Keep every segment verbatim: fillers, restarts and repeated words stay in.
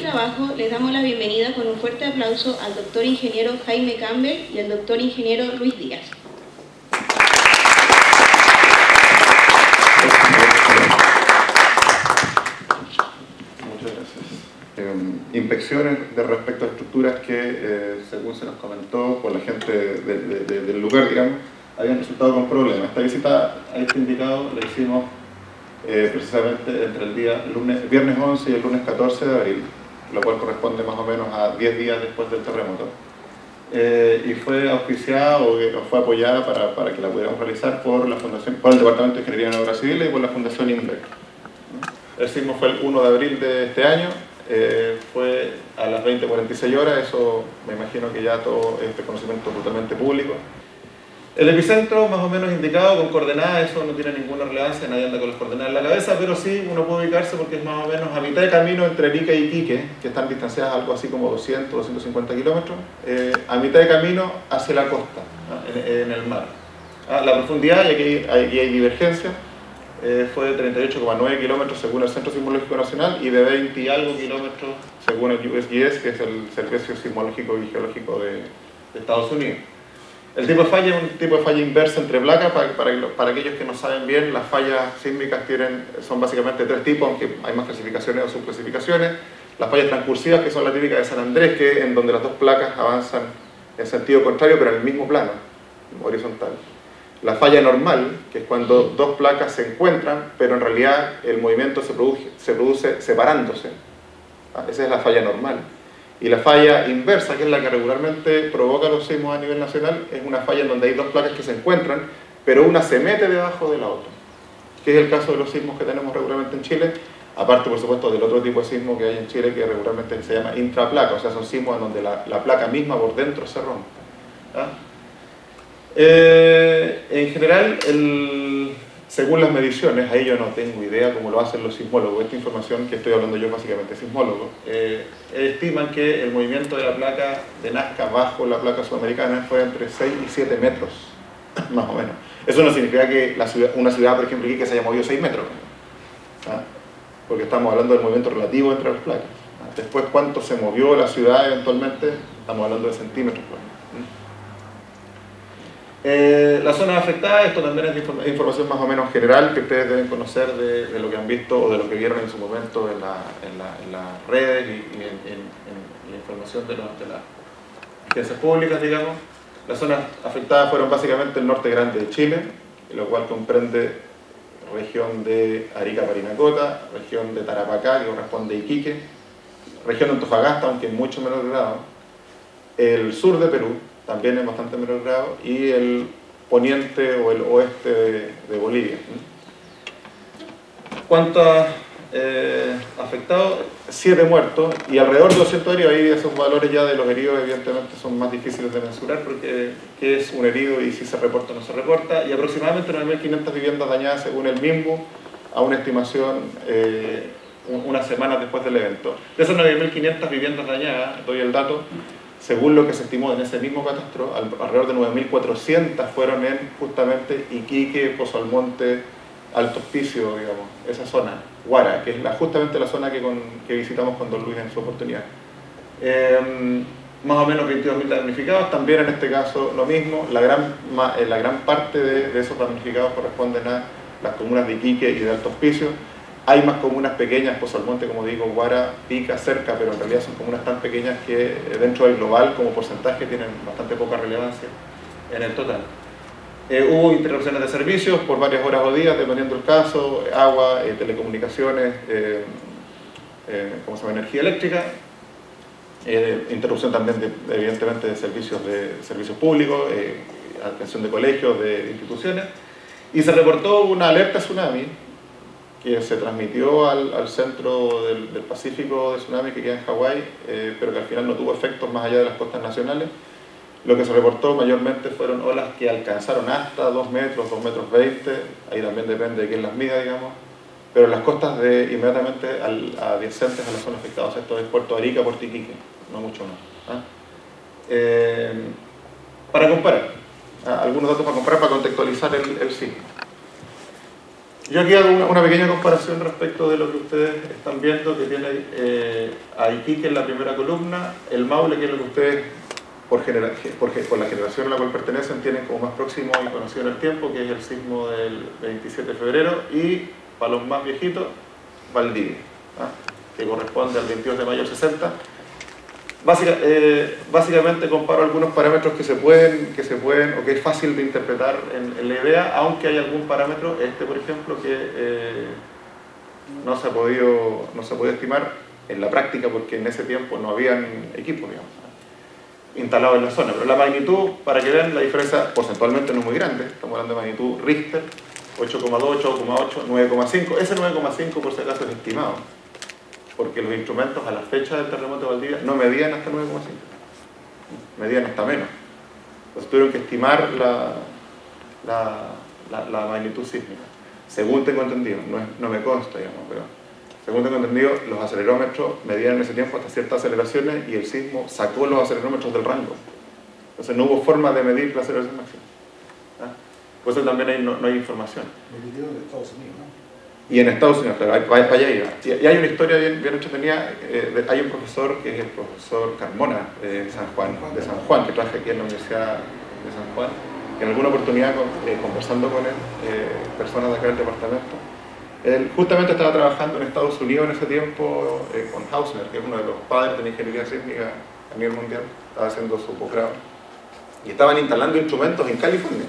trabajo, les damos la bienvenida con un fuerte aplauso al doctor ingeniero Jaime Campbell y al doctor ingeniero Luis Díaz. Muchas gracias. Eh, inspecciones de respecto a estructuras que, eh, según se nos comentó por la gente de, de, de, del lugar, digamos, habían resultado con problemas. Esta visita a este indicado la hicimos eh, precisamente entre el día lunes, viernes once y el lunes catorce de abril, lo cual corresponde más o menos a diez días después del terremoto. Eh, y fue auspiciada o fue apoyada para, para que la pudiéramos realizar por, la fundación, por el Departamento de Ingeniería en Obras Civiles y por la Fundación INVEC. El sismo fue el uno de abril de este año, eh, fue a las veinte cuarenta y seis horas, eso me imagino que ya todo este conocimiento totalmente público. El epicentro más o menos indicado con coordenadas, eso no tiene ninguna relevancia, nadie anda con las coordenadas en la cabeza, pero sí uno puede ubicarse porque es más o menos a mitad de camino entre Arica y Iquique, que están distanciadas algo así como doscientos, doscientos cincuenta kilómetros, eh, a mitad de camino hacia la costa, ¿no? en, en el mar. Ah, la profundidad, y aquí hay, aquí hay divergencia, eh, fue de treinta y ocho coma nueve kilómetros según el Centro Sismológico Nacional y de veinte y algo kilómetros según el U S G S, que es el Servicio Sismológico y Geológico de, de Estados Unidos. El tipo de falla es un tipo de falla inversa entre placas. Para, para, para aquellos que no saben bien, las fallas sísmicas tienen, son básicamente tres tipos, aunque hay más clasificaciones o subclasificaciones. Las fallas transcursivas, que son la típica de San Andrés, que en donde las dos placas avanzan en sentido contrario, pero en el mismo plano, horizontal. La falla normal, que es cuando dos placas se encuentran, pero en realidad el movimiento se produce, se produce separándose. Esa es la falla normal. Y la falla inversa, que es la que regularmente provoca los sismos a nivel nacional, es una falla en donde hay dos placas que se encuentran, pero una se mete debajo de la otra, que es el caso de los sismos que tenemos regularmente en Chile, aparte por supuesto del otro tipo de sismo que hay en Chile que regularmente se llama intraplaca, o sea son sismos en donde la, la placa misma por dentro se rompe. ¿Ah? Eh, en general, el, según las mediciones, ahí yo no tengo idea cómo lo hacen los sismólogos, esta información que estoy hablando yo básicamente sismólogo, eh, estiman que el movimiento de la placa de Nazca bajo la placa sudamericana fue entre seis y siete metros, más o menos. Eso no significa que la ciudad, una ciudad, por ejemplo, aquí que se haya movido seis metros, ¿ah? Porque estamos hablando del movimiento relativo entre las placas. ¿Ah? Después, cuánto se movió la ciudad eventualmente, estamos hablando de centímetros. Eh, la zona afectada, esto también es inform información más o menos general que ustedes deben conocer de, de lo que han visto o de lo que vieron en su momento en, la, en, la, en las redes y, y en, en, en la información de, los, de las agencias públicas, digamos. Las zonas afectadas fueron básicamente el norte grande de Chile, lo cual comprende región de Arica-Parinacota, región de Tarapacá, que corresponde a Iquique, región de Antofagasta, aunque en mucho menor grado, el sur de Perú, también en bastante menor grado, y el poniente o el oeste de, de Bolivia. ¿Cuántos eh, afectados? Siete muertos, y alrededor de doscientos heridos. Ahí esos valores ya de los heridos evidentemente son más difíciles de mensurar, porque qué es un herido y si se reporta o no se reporta, y aproximadamente nueve mil quinientas viviendas dañadas según el mismo, a una estimación eh, unas semanas después del evento. De esas nueve mil quinientas viviendas dañadas, doy el dato, según lo que se estimó en ese mismo catastro, alrededor de nueve mil cuatrocientas fueron en justamente Iquique, Pozo Almonte, Alto Hospicio, digamos, esa zona, Huara, que es la, justamente la zona que, con, que visitamos con don Luis en su oportunidad. Eh, más o menos veintidós mil damnificados, también en este caso lo mismo, la gran, la gran parte de, de esos damnificados corresponden a las comunas de Iquique y de Alto Hospicio. Hay más comunas pequeñas, Pozo Almonte, como digo, Huara, Pica, cerca, pero en realidad son comunas tan pequeñas que dentro del global, como porcentaje, tienen bastante poca relevancia en el total. Eh, hubo interrupciones de servicios por varias horas o días, dependiendo del caso, agua, eh, telecomunicaciones, eh, eh, ¿cómo se llama? Energía eléctrica, eh, interrupción también, de, evidentemente, de servicios, de servicios públicos, eh, atención de colegios, de instituciones, y se reportó una alerta tsunami, que se transmitió al, al centro del, del Pacífico de tsunami que queda en Hawái, eh, pero que al final no tuvo efectos más allá de las costas nacionales. Lo que se reportó mayormente fueron olas que alcanzaron hasta dos metros, dos metros veinte, ahí también depende de quién las mida, digamos, pero en las costas de, inmediatamente al, adyacentes a la zona afectada, o sea, esto es Puerto Arica, Puerto Iquique, no mucho más. ¿Ah? Eh, para comparar, ¿ah? Algunos datos para comparar, para contextualizar el, el sismo. Yo aquí hago una, una pequeña comparación respecto de lo que ustedes están viendo, que tiene eh, a Iquique en la primera columna, el Maule, que es lo que ustedes, por, genera, por, por la generación a la cual pertenecen, tienen como más próximo y conocido en el tiempo, que es el sismo del veintisiete de febrero, y para los más viejitos, Valdivia, ¿ah? que corresponde al veintidós de mayo del sesenta. Básica, eh, básicamente comparo algunos parámetros que se pueden, que se pueden o que es fácil de interpretar en, en la idea, aunque hay algún parámetro, este por ejemplo, que eh, no, se ha podido, no se ha podido estimar en la práctica porque en ese tiempo no habían equipos, digamos, instalados en la zona. Pero la magnitud, para que vean, la diferencia porcentualmente no es muy grande, estamos hablando de magnitud Richter, ocho coma dos, ocho coma ocho, nueve coma cinco, ese nueve coma cinco por si acaso es estimado, porque los instrumentos a la fecha del terremoto de Valdivia no medían hasta nueve coma cinco, medían hasta menos. Entonces tuvieron que estimar la, la, la, la magnitud sísmica. Según tengo entendido, no, es, no me consta, digamos, pero según tengo entendido, los acelerómetros medían en ese tiempo hasta ciertas aceleraciones y el sismo sacó los acelerómetros del rango. Entonces no hubo forma de medir la aceleración máxima. ¿Ah? Por eso también hay, no, no hay información. En Estados Unidos, ¿no? Y en Estados Unidos, claro, para allá iba. Y hay una historia bien, bien entretenida. Eh, hay un profesor que es el profesor Carmona de San Juan, de San Juan, que trabaja aquí en la Universidad de San Juan, que en alguna oportunidad, eh, conversando con él, eh, personas de acá del departamento, él justamente estaba trabajando en Estados Unidos en ese tiempo eh, con Hausner, que es uno de los padres de la ingeniería sísmica a nivel mundial, estaba haciendo su posgrado, y estaban instalando instrumentos en California.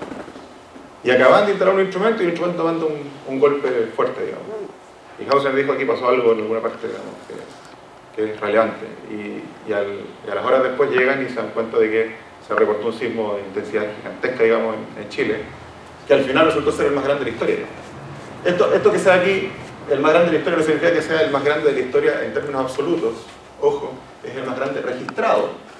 Y acaban de instalar un instrumento y el instrumento manda un, un golpe fuerte, digamos. Y Hausner dijo, aquí pasó algo en alguna parte, digamos, que, que es relevante. Y, y, al, y a las horas después llegan y se dan cuenta de que se reportó un sismo de intensidad gigantesca, digamos, en, en Chile, que al final resultó ser el más grande de la historia. Esto, esto que sea aquí, el más grande de la historia, no significa que sea el más grande de la historia en términos absolutos. Ojo, es el más grande registrado.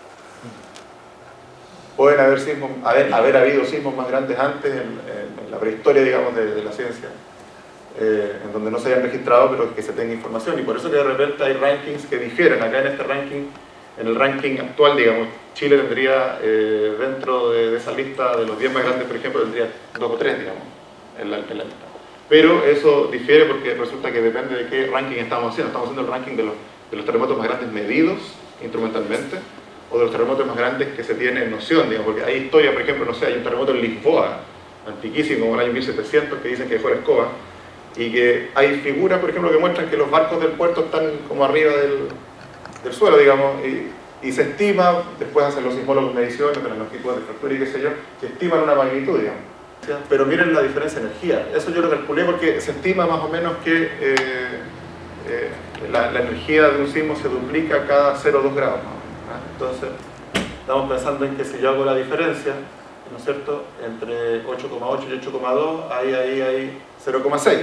Pueden haber, sismos, haber, haber habido sismos más grandes antes, en, en, en la prehistoria, digamos, de, de la ciencia, eh, en donde no se hayan registrado, pero que se tenga información. Y por eso que de repente hay rankings que difieren. Acá en este ranking, en el ranking actual, digamos, Chile tendría, eh, dentro de, de esa lista de los diez más grandes, por ejemplo, tendría dos o tres, digamos, en la, en la lista. Pero eso difiere porque resulta que depende de qué ranking estamos haciendo. Estamos haciendo el ranking de los, de los terremotos más grandes medidos instrumentalmente, o de los terremotos más grandes que se tiene noción, digamos, porque hay historia, por ejemplo, no sé, hay un terremoto en Lisboa, antiquísimo, como en el año mil setecientos, que dicen que dejó la escoba, y que hay figuras, por ejemplo, que muestran que los barcos del puerto están como arriba del, del suelo, digamos, y, y se estima, después hacen los sismólogos mediciones de la longitud de fractura y qué sé yo, que estiman una magnitud, digamos. Pero miren la diferencia de energía, eso yo lo calculé porque se estima más o menos que eh, eh, la, la energía de un sismo se duplica cada cero coma dos grados. Entonces, estamos pensando en que si yo hago la diferencia, ¿no es cierto?, entre ocho coma ocho y ocho coma dos, ahí, ahí, ahí, cero coma seis.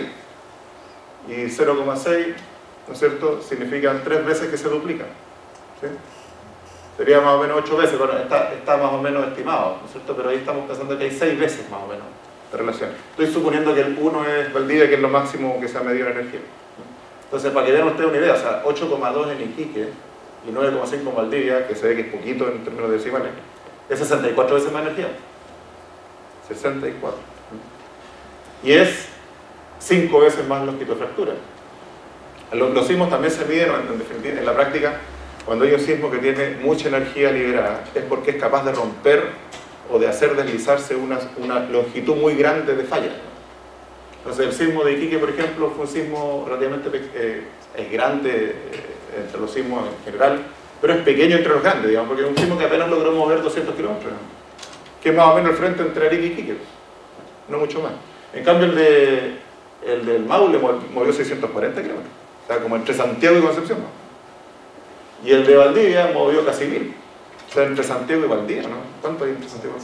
Y cero coma seis, ¿no es cierto?, significan tres veces que se duplican. ¿Sí? Sería más o menos ocho veces, bueno, está, está más o menos estimado, ¿no es cierto?, pero ahí estamos pensando que hay seis veces más o menos de relación. Estoy suponiendo que el uno es Valdivia, que es lo máximo que se ha medido en energía. Entonces, para que vean ustedes una idea, o sea, ocho coma dos en Iquique, y nueve coma cinco en Valdivia, que se ve que es poquito en términos decimales, es sesenta y cuatro veces más energía. sesenta y cuatro. Y es cinco veces más longitud de fractura. Los, los sismos también se miden, en, definitiva, en la práctica, cuando hay un sismo que tiene mucha energía liberada, es porque es capaz de romper o de hacer deslizarse una, una longitud muy grande de falla. Entonces el sismo de Iquique, por ejemplo, fue un sismo relativamente eh, es grande, eh, entre los sismos en general, pero es pequeño entre los grandes, digamos, porque es un sismo que apenas logró mover doscientos kilómetros, que es más o menos el frente entre Arica y Iquique, no mucho más. En cambio el, de, el del Maule movió seiscientos cuarenta kilómetros, o sea, como entre Santiago y Concepción, ¿no? Y el de Valdivia movió casi mil, o sea, entre Santiago y Valdivia, ¿no? ¿Cuánto hay entre Santiago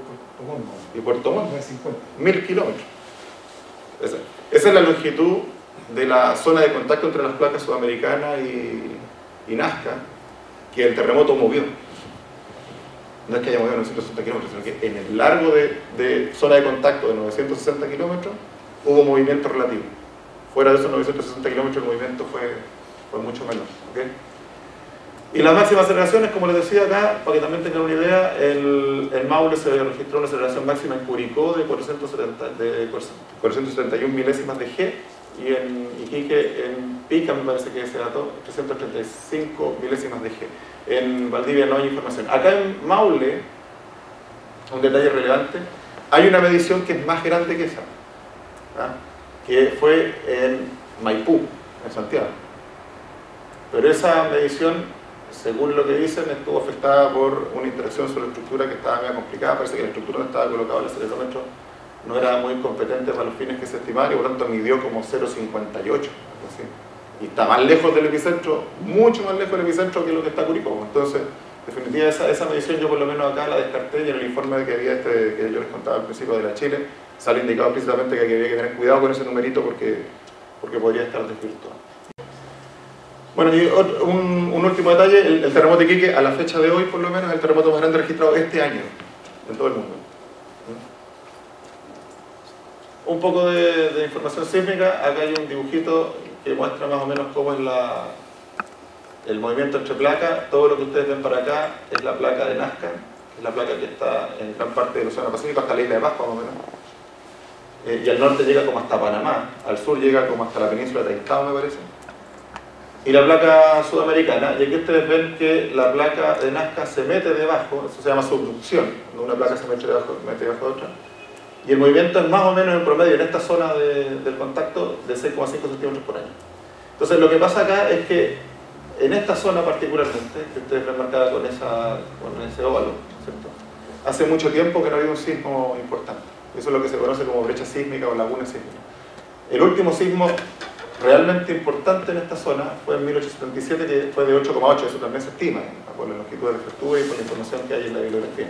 y Puerto Montt? Y Puerto Montt, mil kilómetros. Esa, esa es la longitud de la zona de contacto entre las placas sudamericanas y, y Nazca, que el terremoto movió. No es que haya movido novecientos sesenta kilómetros, sino que en el largo de, de zona de contacto de novecientos sesenta kilómetros hubo movimiento relativo. Fuera de esos novecientos sesenta kilómetros el movimiento fue, fue mucho menor. ¿Okay? Y las máximas aceleraciones, como les decía acá, para que también tengan una idea, el, el Maule se registró una aceleración máxima en Curicó de cuatrocientos setenta y uno milésimas de G, y en Iquique, en Pica, me parece que ese dato, trescientos treinta y cinco milésimas de G. En Valdivia no hay información. Acá en Maule, un detalle relevante, hay una medición que es más grande que esa, ¿ah? Que fue en Maipú, en Santiago. Pero esa medición, según lo que dicen, estuvo afectada por una interacción sobre la estructura que estaba medio complicada. Parece que la estructura donde estaba colocado el acelerómetro no era muy competente para los fines que se estimaban y por tanto midió como cero coma cincuenta y ocho, algo así. Y está más lejos del epicentro, mucho más lejos del epicentro que lo que está Curicó. Entonces, definitivamente esa, esa medición yo por lo menos acá la descarté, y en el informe de que había este, que yo les contaba al principio de la Chile, sale indicado explícitamente que había que tener cuidado con ese numerito porque, porque podría estar desvirtuado. Bueno, y otro, un, un último detalle, el, el terremoto de Iquique, a la fecha de hoy por lo menos, es el terremoto más grande registrado este año en todo el mundo. Un poco de, de información sísmica. Acá hay un dibujito que muestra más o menos cómo es la, el movimiento entre placas. Todo lo que ustedes ven para acá es la placa de Nazca, es la placa que está en gran parte del Océano Pacífico, hasta la isla de Pascua más o menos. Eh, y al norte llega como hasta Panamá, al sur llega como hasta la península de Taitao, me parece. Y la placa sudamericana, y aquí ustedes ven que la placa de Nazca se mete debajo, eso se llama subducción, cuando una placa se mete debajo, mete debajo de otra. Y el movimiento es más o menos en promedio en esta zona de, del contacto de seis coma cinco centímetros por año. Entonces lo que pasa acá es que en esta zona particularmente, que ustedes ven marcada con, esa, con ese óvalo, ¿cierto? Hace mucho tiempo que no había un sismo importante. Eso es lo que se conoce como brecha sísmica o laguna sísmica. El último sismo realmente importante en esta zona fue en mil ochocientos setenta y siete, que fue de ocho coma ocho, eso también se estima, por la longitud de la fractura y por la información que hay en la bibliografía.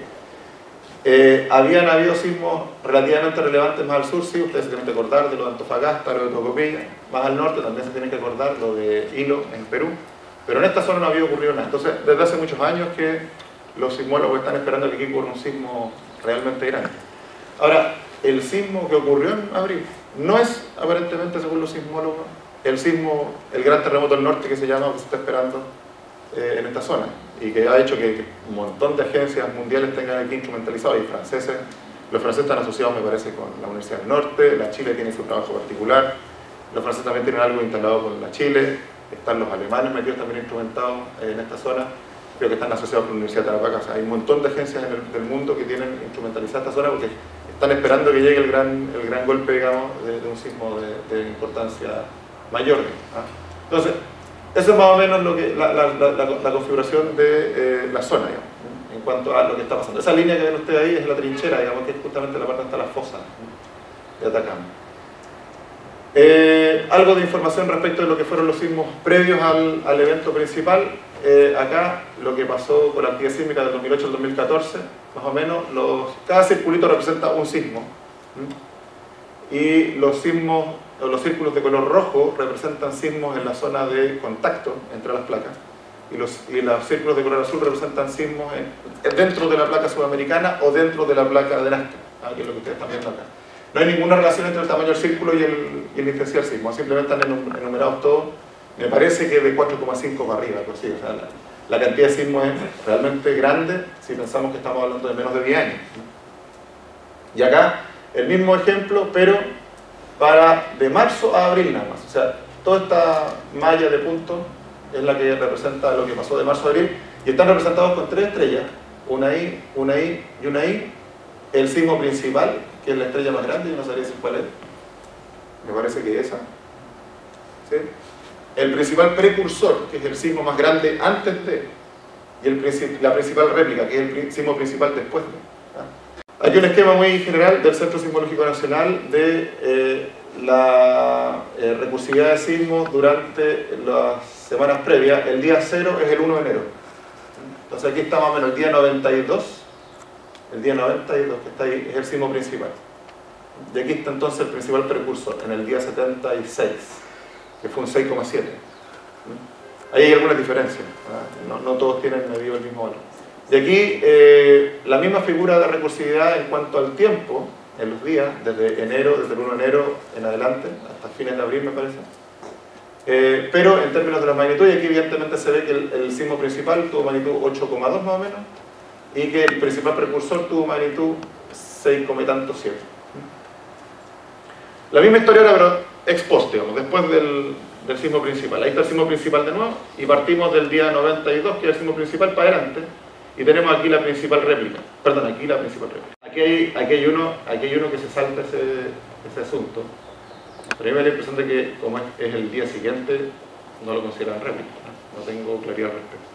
Eh, habían habido sismos relativamente relevantes más al sur, sí, ustedes se tienen que acordar de lo de Antofagasta, lo de Tocopilla, más al norte también se tienen que acordar lo de Hilo en Perú, pero en esta zona no había ocurrido nada. Entonces, desde hace muchos años que los sismólogos están esperando que aquí ocurra un sismo realmente grande. Ahora, el sismo que ocurrió en abril no es, aparentemente, según los sismólogos, el sismo, el gran terremoto del norte que se llama, que se está esperando eh, en esta zona, y que ha hecho que un montón de agencias mundiales tengan aquí instrumentalizados, y franceses, los franceses están asociados, me parece, con la Universidad del Norte, la Chile tiene su trabajo particular, los franceses también tienen algo instalado con la Chile, están los alemanes metidos también instrumentados en esta zona, creo que están asociados con la Universidad de Tarapacá. O sea, hay un montón de agencias en el, del mundo que tienen instrumentalizada esta zona porque están esperando que llegue el gran, el gran golpe, digamos, de, de un sismo de, de importancia mayor. ¿Ah? Entonces, eso es más o menos lo que, la, la, la, la, la configuración de eh, la zona, digamos, en cuanto a lo que está pasando. Esa línea que ven ustedes ahí es la trinchera, digamos, que es justamente la parte donde está la fosa de Atacama. Eh, algo de información respecto de lo que fueron los sismos previos al, al evento principal. Eh, acá lo que pasó con la actividad sísmica del dos mil ocho al dos mil catorce, más o menos, los, cada circulito representa un sismo. ¿Mm? Y los sismos, o los círculos de color rojo representan sismos en la zona de contacto entre las placas. Y los, y los círculos de color azul representan sismos en, dentro de la placa sudamericana o dentro de la placa de Nazca, ¿ah? Que es lo que ustedes están viendo acá. No hay ninguna relación entre el tamaño del círculo y, el, y la intensidad del sismo, simplemente están enumerados todos. Me parece que de cuatro coma cinco para arriba, pues sí, o sea, la, la cantidad de sismos es realmente grande si pensamos que estamos hablando de menos de diez años. Y acá el mismo ejemplo, pero para de marzo a abril nada más. O sea, toda esta malla de puntos es la que representa lo que pasó de marzo a abril, y están representados con tres estrellas, una I, una I y una I. El sismo principal, que es la estrella más grande, yo no sabría decir cuál es, me parece que esa, ¿sí? El principal precursor, que es el sismo más grande antes de, y el, la principal réplica, que es el sismo principal después de. ¿Ah? Aquí un esquema muy general del Centro Sismológico Nacional de eh, la eh, recursividad de sismos durante las semanas previas. El día cero es el uno de enero. Entonces aquí está más o menos el día noventa y dos, el día noventa y dos que está ahí es el sismo principal. Y aquí está entonces el principal precursor, en el día setenta y seis. Que fue un seis coma siete. Ahí hay algunas diferencias, no, no todos tienen medido el mismo valor. Y aquí eh, la misma figura de recursividad en cuanto al tiempo, en los días, desde enero, desde el uno de enero en adelante, hasta fines de abril me parece. Eh, pero en términos de la magnitud, y aquí evidentemente se ve que el, el sismo principal tuvo magnitud ocho coma dos más o menos, y que el principal precursor tuvo magnitud seis y tanto siete. La misma historia ahora, pero ex post, digamos, después del, del sismo principal. Ahí está el sismo principal de nuevo, y partimos del día noventa y dos, que es el sismo principal, para adelante, y tenemos aquí la principal réplica. Perdón, aquí la principal réplica. Aquí hay, aquí hay, uno, aquí hay uno que se salta ese, ese asunto. Pero a mí me da la impresión de que, como es, es el día siguiente, no lo consideran réplica. No, no tengo claridad al respecto.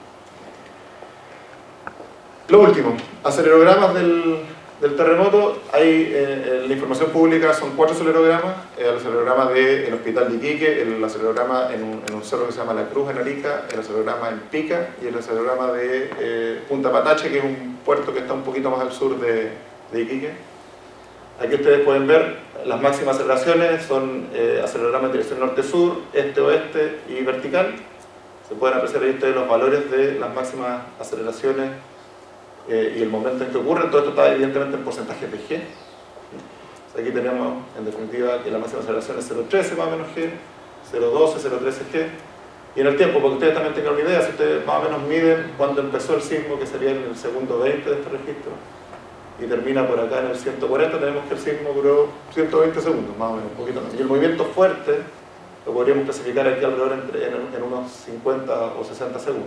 Lo último, acelerogramas del, del terremoto. Hay, eh, la información pública son cuatro acelerogramas. El acelerograma del Hospital de Iquique, el acelerograma en un, en un cerro que se llama La Cruz en Arica, el acelerograma en Pica y el acelerograma de eh, Punta Patache, que es un puerto que está un poquito más al sur de, de Iquique. Aquí ustedes pueden ver las máximas aceleraciones, son eh, acelerogramas en dirección norte-sur, este-oeste y vertical. Se pueden apreciar ahí ustedes los valores de las máximas aceleraciones eh, y el momento en que ocurren. Todo esto está evidentemente en porcentajes de G. Aquí tenemos, en definitiva, que la máxima aceleración es cero coma trece más o menos G, cero coma doce, cero coma trece G. Y en el tiempo, porque ustedes también tengan una idea, si ustedes más o menos miden cuándo empezó el sismo, que sería en el segundo veinte de este registro, y termina por acá en el ciento cuarenta, tenemos que el sismo duró ciento veinte segundos, más o menos, un poquito más. Y el movimiento fuerte lo podríamos clasificar aquí alrededor entre, en, en unos cincuenta o sesenta segundos.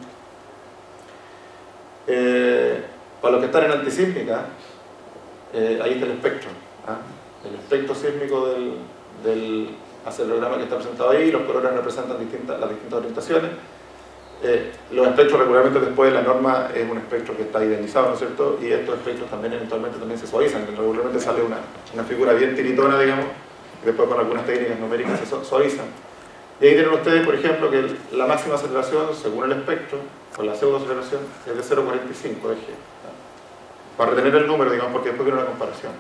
Eh, para los que están en antisísmica, eh, ahí está el espectro. ¿ah? El espectro sísmico del, del acelerograma que está presentado ahí, los colores representan distintas, las distintas orientaciones. Eh, los espectros regularmente después de la norma es un espectro que está idealizado, ¿no es cierto? Y estos espectros también eventualmente también se suavizan, regularmente sale una, una figura bien tiritona, digamos, y después con algunas técnicas numéricas se suavizan. Y ahí tienen ustedes, por ejemplo, que la máxima aceleración, según el espectro, o la pseudoaceleración, es de cero coma cuarenta y cinco de G. ¿no? Para retener el número, digamos, porque después viene una comparación.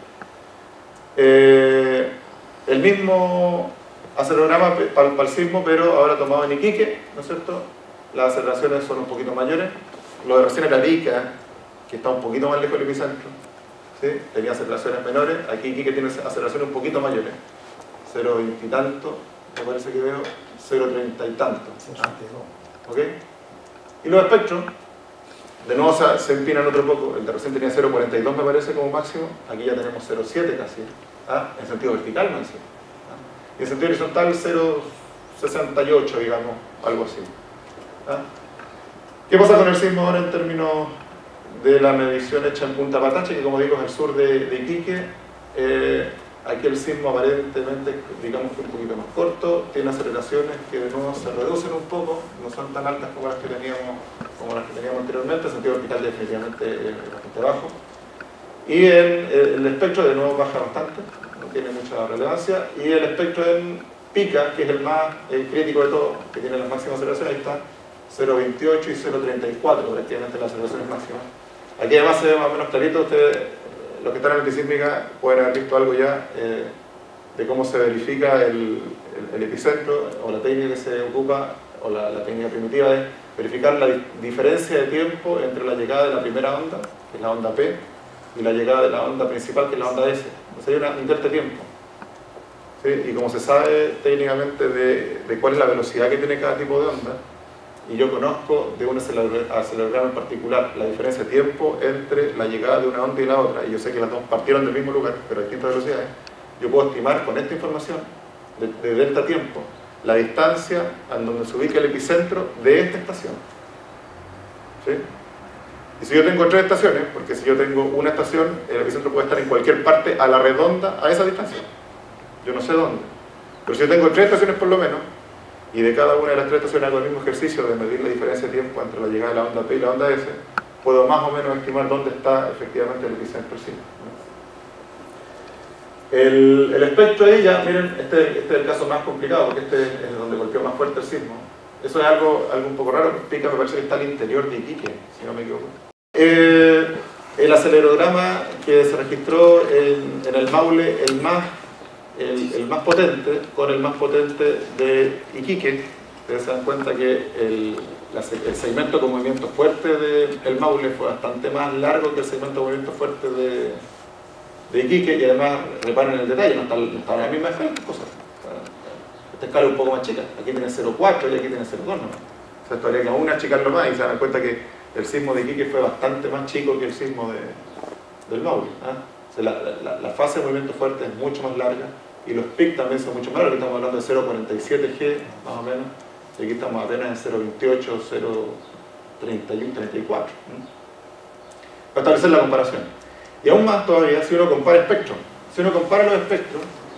Eh, el mismo acelerograma para el sismo, pero ahora tomado en Iquique, ¿no es cierto? Las aceleraciones son un poquito mayores. Lo de recién Arica, que está un poquito más lejos del epicentro, ¿sí? Tenía aceleraciones menores. Aquí Iquique tiene aceleraciones un poquito mayores, cero coma veinte y tanto, me parece que veo, cero coma treinta y tanto. ¿Ok? Y los espectros, de nuevo se, se empinan otro poco. El de recién tenía cero coma cuarenta y dos me parece como máximo, aquí ya tenemos cero coma siete casi, ¿ah? En sentido vertical, no en sí. ¿Ah? Y en sentido horizontal cero coma sesenta y ocho, digamos, algo así. ¿Ah? ¿Qué pasa con el sismo ahora en términos de la medición hecha en Punta Patache, que como digo es el sur de, de Iquique? Eh, aquí el sismo aparentemente, digamos que un poquito más corto, tiene aceleraciones que de nuevo se reducen un poco, no son tan altas como las que teníamos, como las que teníamos anteriormente, el sentido vertical definitivamente es bastante bajo. Y el, el espectro de nuevo baja bastante, no tiene mucha relevancia, y el espectro en Pica, que es el más eh, crítico de todo, que tiene las máximas aceleraciones, ahí está, cero coma veintiocho y cero coma treinta y cuatro, prácticamente las aceleraciones máximas. Aquí además se ve más o menos clarito, ustedes, los que están en antisísmica, pueden haber visto algo ya eh, de cómo se verifica el, el, el epicentro, o la técnica que se ocupa, o la, la técnica primitiva es verificar la diferencia de tiempo entre la llegada de la primera onda, que es la onda P, y la llegada de la onda principal, que es la onda S. Entonces hay una inter de tiempo. ¿Sí? Y como se sabe técnicamente de, de cuál es la velocidad que tiene cada tipo de onda, y yo conozco de un acelerograma en particular la diferencia de tiempo entre la llegada de una onda y la otra, y yo sé que las dos partieron del mismo lugar, pero a distintas velocidades, yo puedo estimar con esta información de, de delta tiempo la distancia en donde se ubica el epicentro de esta estación. ¿Sí? Y si yo tengo tres estaciones, porque si yo tengo una estación, el epicentro puede estar en cualquier parte a la redonda a esa distancia. Yo no sé dónde. Pero si yo tengo tres estaciones por lo menos, y de cada una de las tres estaciones hago el mismo ejercicio de medir la diferencia de tiempo entre la llegada de la onda P y la onda S, puedo más o menos estimar dónde está efectivamente el epicentro sí. El, el espectro ahí ya, miren, este, este es el caso más complicado, porque este es donde golpeó más fuerte el sismo. Eso es algo, algo un poco raro, Pica me parece que está al interior de Iquique, si no me equivoco. Eh, el acelerograma que se registró en, en el Maule, el más El, el más potente, con el más potente de Iquique. Ustedes se dan cuenta que el, la, el segmento con movimiento fuerte del Maule fue bastante más largo que el segmento con movimiento fuerte de, de Iquique, y además reparen el detalle, no están no está en la misma escala, cosas. esta escala es un poco más chica, aquí tiene cero coma cuatro y aquí tiene cero coma dos nomás. O sea, esto habría que aún achicarlo más y se dan cuenta que el sismo de Iquique fue bastante más chico que el sismo de, del Maule. ¿eh? O sea, la, la, la fase de movimiento fuerte es mucho más larga y los pics también son mucho más largos. Aquí estamos hablando de cero coma cuarenta y siete G más o menos, y aquí estamos apenas en cero coma veintiocho, cero coma treinta y uno, treinta y cuatro. ¿eh? Para establecer la comparación. Y aún más todavía si uno compara espectros. Si uno compara los espectros,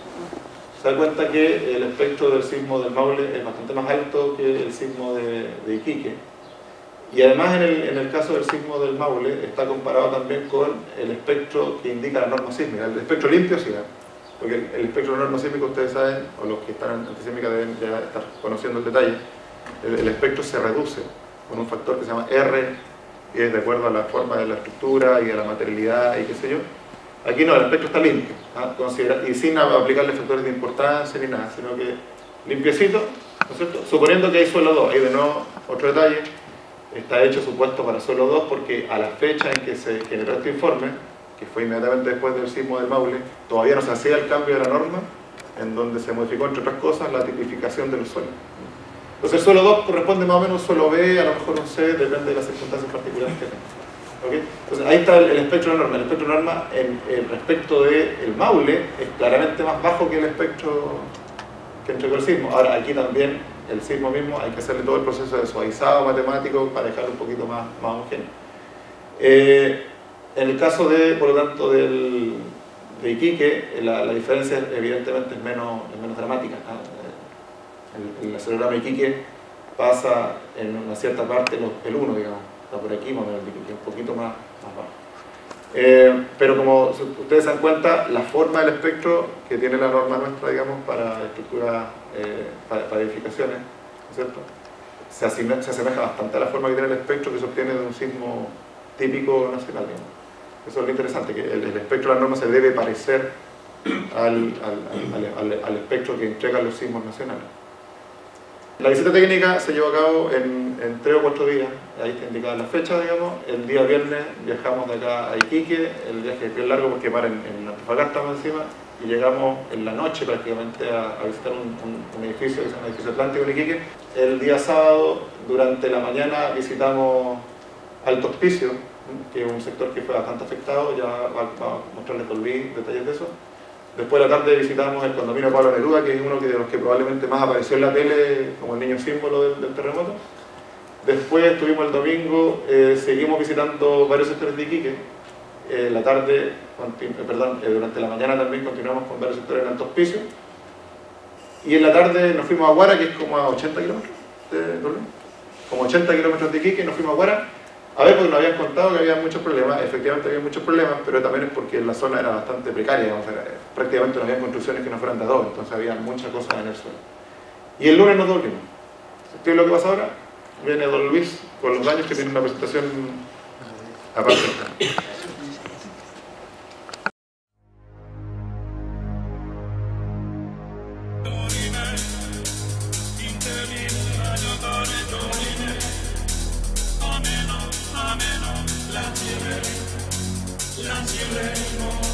se da cuenta que el espectro del sismo del Maule es bastante más alto que el sismo de, de Iquique. Y además en el, en el caso del sismo del Maule está comparado también con el espectro que indica la norma sísmica. El espectro limpio sí, ¿eh? Porque el, el espectro de la norma sísmica, ustedes saben, o los que están en antisísmica deben ya estar conociendo el detalle, el, el espectro se reduce con un factor que se llama R, y es de acuerdo a la forma de la estructura y a la materialidad y qué sé yo. Aquí no, el espectro está limpio, ¿ah? Considera, y sin aplicarle factores de importancia ni nada, sino que limpiecito, ¿no es cierto? Suponiendo que hay suelo dos, ahí de nuevo otro detalle, está hecho supuesto para suelo dos porque a la fecha en que se generó este informe, que fue inmediatamente después del sismo del Maule, todavía no se hacía el cambio de la norma, en donde se modificó, entre otras cosas, la tipificación de los suelos. Entonces el suelo dos corresponde más o menos a un suelo B, a lo mejor un C, depende de las circunstancias particulares que tenga. ¿Okay? Entonces ahí está el, el espectro de norma. El espectro de norma en, en respecto del Maule es claramente más bajo que el espectro que entregó el sismo. Ahora aquí también el sismo mismo hay que hacerle todo el proceso de suavizado matemático para dejarlo un poquito más, más homogéneo. Eh, en el caso de, por lo tanto, del, de Iquique, la, la diferencia evidentemente es menos, es menos dramática, ¿no? El, el acelerograma de Iquique pasa en una cierta parte los, el uno, digamos, está por aquí más o menos, que es un poquito más, más bajo. Eh, pero como ustedes se dan cuenta, la forma del espectro que tiene la norma nuestra, digamos, para estructuras, eh, para, para edificaciones, ¿no es cierto? Se asemeja, se asemeja bastante a la forma que tiene el espectro que se obtiene de un sismo típico nacional, digamos. Eso es lo interesante, que el, el espectro de la norma se debe parecer al, al, al, al, al espectro que entregan los sismos nacionales. La visita técnica se llevó a cabo en, en tres o cuatro días, ahí está indicada la fecha, digamos. El día viernes viajamos de acá a Iquique, el viaje es bien largo porque para en, en Antofagasta más encima, y llegamos en la noche prácticamente a, a visitar un, un, un edificio que se llama Edificio Atlántico en Iquique. El día sábado, durante la mañana, visitamos Alto Hospicio, que es un sector que fue bastante afectado, ya va, va a mostrarles Dolby detalles de eso. Después de la tarde visitamos el condominio Pablo Neruda, que es uno de los que probablemente más apareció en la tele como el niño símbolo del, del terremoto. Después estuvimos el domingo, eh, seguimos visitando varios sectores de Iquique. Eh, la tarde, perdón, eh, durante la mañana también continuamos con varios sectores en Alto Hospicio. Y en la tarde nos fuimos a Huara, que es como a ochenta kilómetros de Dolby. Como ochenta kilómetros de Iquique, nos fuimos a Huara. A ver, porque nos habían contado que había muchos problemas, efectivamente había muchos problemas, pero también es porque la zona era bastante precaria, digamos, era, prácticamente no había construcciones que no fueran de adobe, entonces había muchas cosas en el suelo. Y el lunes nos volvimos. ¿Qué es lo que pasa ahora? Viene Don Luis con los daños, que tiene una presentación aparte. La